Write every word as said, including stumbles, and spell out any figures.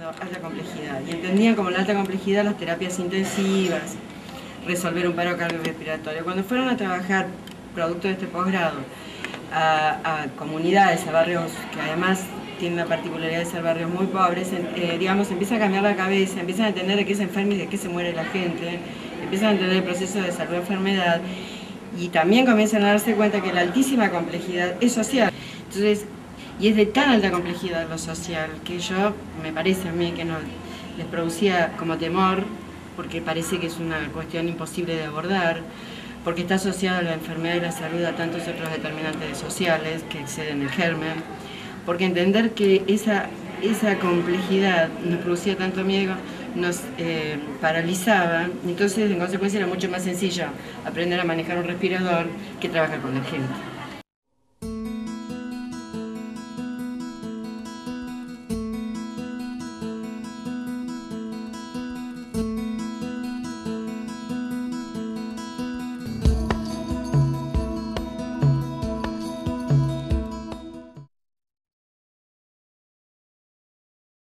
trabajando alta complejidad y entendían como la alta complejidad las terapias intensivas, resolver un paro cardiorrespiratorio. Cuando fueron a trabajar, producto de este posgrado, a, a comunidades, a barrios que además tienen la particularidad de ser barrios muy pobres, eh, digamos, empieza a cambiar la cabeza, empiezan a entender de qué se enferma y de qué se muere la gente, empiezan a entender el proceso de salud-enfermedad y también comienzan a darse cuenta que la altísima complejidad es social. Entonces, y es de tan alta complejidad lo social que yo, me parece a mí que no les producía como temor, porque parece que es una cuestión imposible de abordar, porque está asociada a la enfermedad y la salud a tantos otros determinantes sociales que exceden el germen, porque entender que esa, esa complejidad nos producía tanto miedo, nos eh, paralizaba, entonces en consecuencia era mucho más sencillo aprender a manejar un respirador que trabajar con la gente.